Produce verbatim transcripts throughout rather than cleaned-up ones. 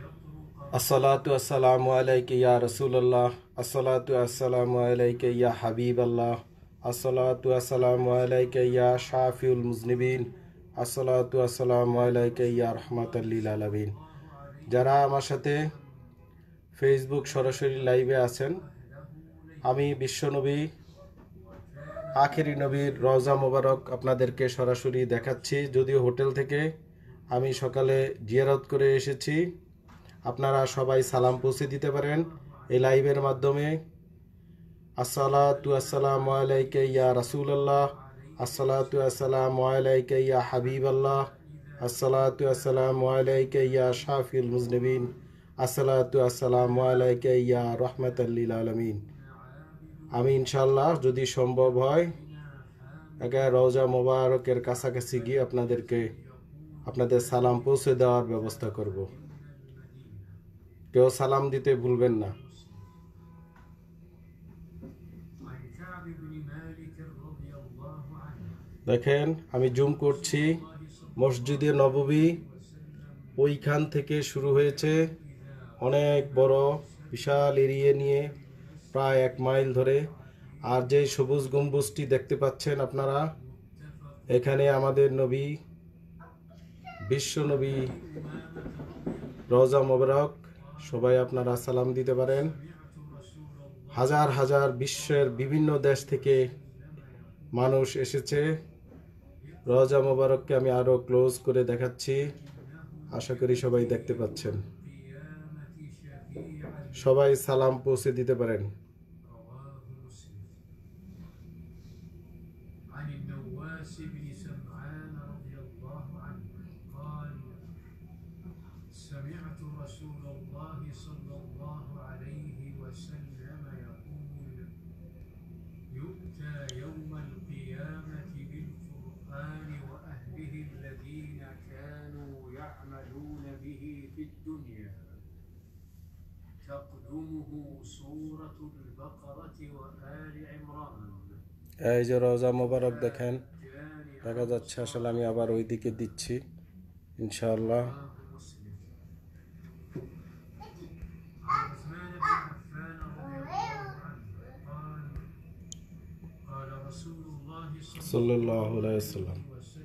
अस्सलातु अस्सलामु अलैका या रसूलल्लाह, अस्सलातु अस्सलामु अलैका या हबीबल्लाह, अस्सलातु अस्सलामु अलैका या शाफिउल मुज़निबीन, अस्सलातु अस्सलामु अलैका या रहमाताल लिल आलामीन। যারা আমার সাথে ফেসবুক সরাসরি লাইভে আছেন, আমি বিশ্বনবী আখেরি নবীর রওজা মোবারক আপনাদেরকে সরাসরি দেখাচ্ছি। যদিও হোটেল থেকে আমি সকালে জিয়ারত করে এসেছি, আপনারা সবাই সালাম পৌঁছে দিতে পারেন এই লাইভের মাধ্যমে। আসসালাতু আসসালামু আলাইকা ইয়া রাসূলুল্লাহ, আসসালাতু আসসালামু আলাইকা ইয়া হাবিবাল্লাহ, আসসালাতু আসসালামু আলাইকা ইয়া শাফিউল মুজনিবিন, আসসালাতু আসসালামু আলাইকা ইয়া রাহমাতাল লিল আলামিন। আমি ইনশাআল্লাহ যদি সম্ভব হয় একা রওজা মোবারকের কাছাকাছি গিয়ে আপনাদেরকে আপনাদের সালাম পৌঁছে দেওয়ার ব্যবস্থা করব। কেউ সালাম দিতে ভুলবেন না। দেখেন আমি জুম করছি, মসজিদে নববী ওইখান থেকে শুরু হয়েছে, অনেক বড় বিশাল এরিয়া নিয়ে প্রায় এক মাইল ধরে। আর যে সবুজ গম্বুজটি দেখতে পাচ্ছেন আপনারা, এখানে আমাদের নবী বিশ্ব নবী রওজা মোবারক। সবাই আপনারা সালাম দিতে পারেন। হাজার হাজার বিশ্বের বিভিন্ন দেশ থেকে মানুষ এসেছে। রওজা মোবারককে আমি আরো ক্লোজ করে দেখাচ্ছি, আশা করি সবাই দেখতে পাচ্ছেন। সবাই সালাম পৌঁছে দিতে পারেন। سمعت رسول الله صلى الله عليه وسلم يقول يؤتى يوم القيامة بالقرآن وأهله الذين كانوا يعملون به في الدنيا تقدمه سورة البقرة وآل عمران। এই যে রওজা মোবারক দেখেন, দেখা যাচ্ছে। আসলে আমি আবার ওই দিকে দিচ্ছি ইনশাআল্লাহ। সাল্লাল্লাহু আলাইহি ওয়াসাল্লাম।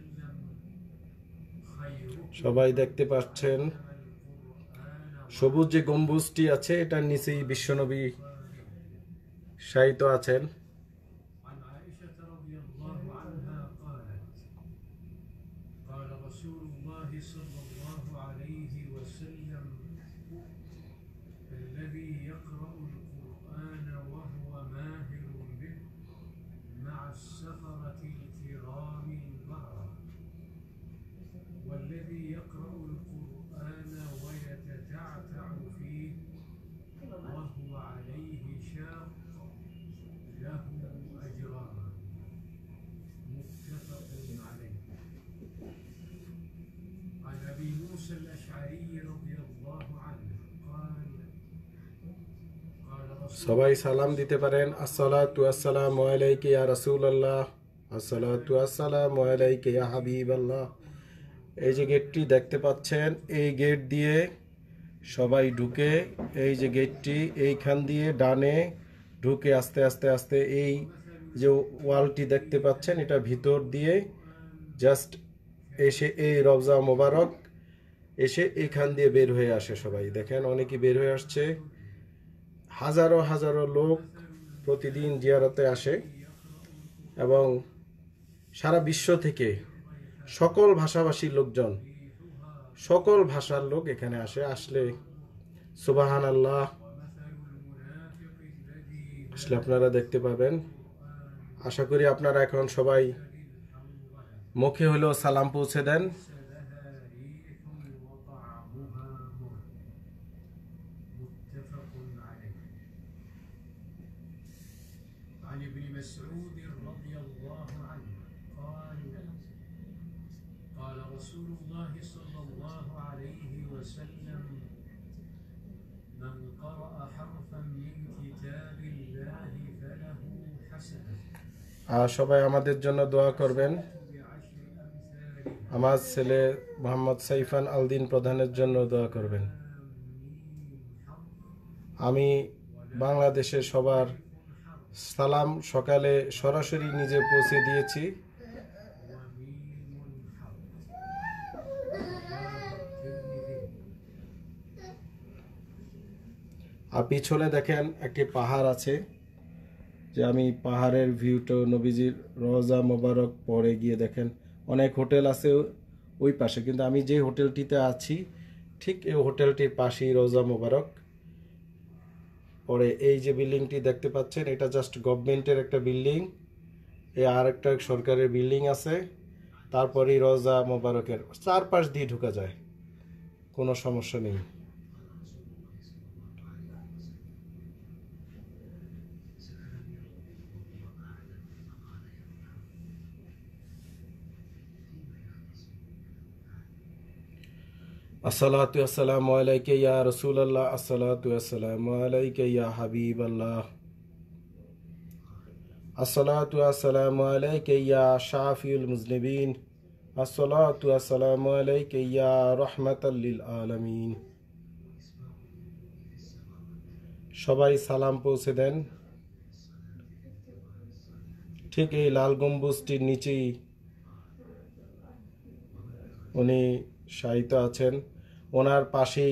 সবাই দেখতে পাচ্ছেন সবুজ যে গম্বুজটি আছে, এটার নিচেই বিশ্বনবী শায়িত আছেন। السفرة الكرام البررة والذي يقرأ القرآن ويتتعتع فيه وهو عليه شاق له أجران متفق عليه. عن أبي موسى الأشعري رضي الله عنه قال সবাই সালাম দিতে পারেন। আসসালাতু আসসালামু আলাইকা ইয়া রাসূলুল্লাহ, আসসালাতু আসসালামু আলাইকা ইয়া হাবিবাল্লাহ। এই যে গেটটি দেখতে পাচ্ছেন, এই গেট দিয়ে সবাই ঢুকে। এই যে গেটটি, এইখান দিয়ে ডানে ঢুকে আস্তে আস্তে আস্তে এই যে ওয়ালটি দেখতে পাচ্ছেন, এটা ভিতর দিয়ে জাস্ট এসে এই রওজা মোবারক এসে এখান দিয়ে বের হয়ে আসে। সবাই দেখেন, অনেকে বের হয়ে আসছে। হাজারো হাজারো লোক প্রতিদিন জিয়ারতে আসে এবং সারা বিশ্ব থেকে সকল ভাষাভাষীর লোকজন, সকল ভাষার লোক এখানে আসে। আসলে সুবহানাল্লাহ, আসলে আপনারা দেখতে পাবেন। আশা করি আপনারা এখন সবাই মুখে হলেও সালাম পৌঁছে দেন। عن ابن مسعود رضي الله عنه قال قال رسول الله صلى الله عليه وسلم من قرأ حرفا من كتاب الله فله حسنة। সবাই আমাদের জন্য দোয়া করবেন। আমার ছেলে মোহাম্মদ সাইফান আলদিন প্রধানের জন্য দোয়া করবেন। আমি বাংলাদেশের সবার সালাম সকালে সরাসরি নিজে পৌঁছে দিয়েছি। আর পিছনে দেখেন একটি পাহাড় আছে, যে আমি পাহাড়ের ভিউটা নবীজির রওজা মোবারক পরে গিয়ে দেখেন অনেক হোটেল আছে ওই পাশে, কিন্তু আমি যে হোটেলটিতে আছি ঠিক এই হোটেলটির পাশেই রওজা মোবারক। পরে এই যে বিল্ডিংটি দেখতে পাচ্ছেন এটা জাস্ট গভর্নমেন্টের একটা বিল্ডিং, এ আর একটা সরকারের বিল্ডিং আছে, তারপরেই রওজা মোবারকের চারপাশ দিয়ে ঢোকা যায়, কোনো সমস্যা নেই। আসসালাতু আসসালামু আলাইকা ইয়া রাসূলুল্লাহ, আসসালাতু আসসালামু আলাইকা ইয়া হাবিবাল্লাহ, আসসালাতু আসসালামু আলাইকা ইয়া শাফিউল মুজনিবিন, আসসালাতু আসসালামু আলাইকা ইয়া রাহমাতাল লিল আলামিন। সবাই সালাম পৌঁছে দেন। ঠিক এই লাল গম্বুজটির নিচেই উনি শায়িত আছেন, ওনার পাশেই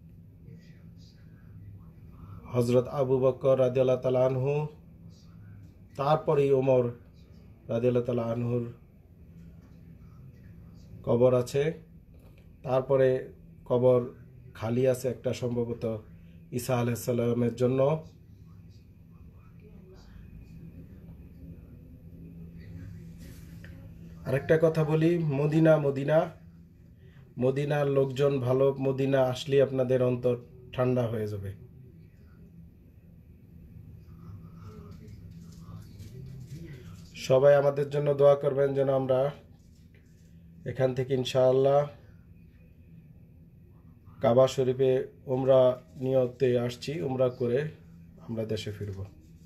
হজরত আবু বকর রাদিয়াল্লাহু তাআলা আনহু, তারপরেই ওমর রাদিয়াল্লাহু তাআলা আনহুর কবর আছে, তারপরে কবর খালি আছে একটা, সম্ভবত ঈসা আলাইহিস সালামের জন্য। আরেকটা কথা বলি, মদিনা মদিনা মদিনার লোকজন ভালো, মদিনা আসলে আপনাদের অন্তর ঠান্ডা হয়ে যাবে। সবাই আমাদের জন্য দোয়া করবেন যেন আমরা এখান থেকে ইনশাআল্লাহ কাবা শরীফে উমরা নিয়তে আসছি, উমরা করে আমরা দেশে ফিরব।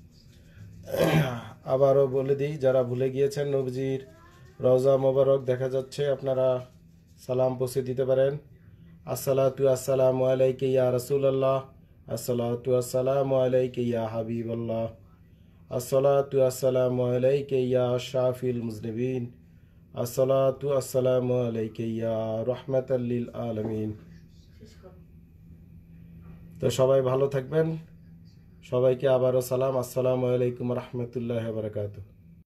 আবারও বলে দিই, যারা ভুলে গিয়েছেন নবীজির রওজা মোবারক দেখা যাচ্ছে, আপনারা সালাম পৌঁছে দিতে পারেন। আসসালাতু আসসালামু আলাইকা ইয়া রাসূলুল্লাহ, আসসালাতু আসসালামু আলাইকা ইয়া হাবিবাল্লাহ, আসসালাতু আসসালামু আলাইকা ইয়া শাফিউল মুজনিবিন, আসসালাতু আসসালামু আলাইকা ইয়া রাহমাতাল লিল আলামিন। তো সবাই ভালো থাকবেন, সবাইকে আবারও সালাম, আসসালামু আলাইকুম ওয়া রাহমাতুল্লাহি ওয়া বারাকাতুহু।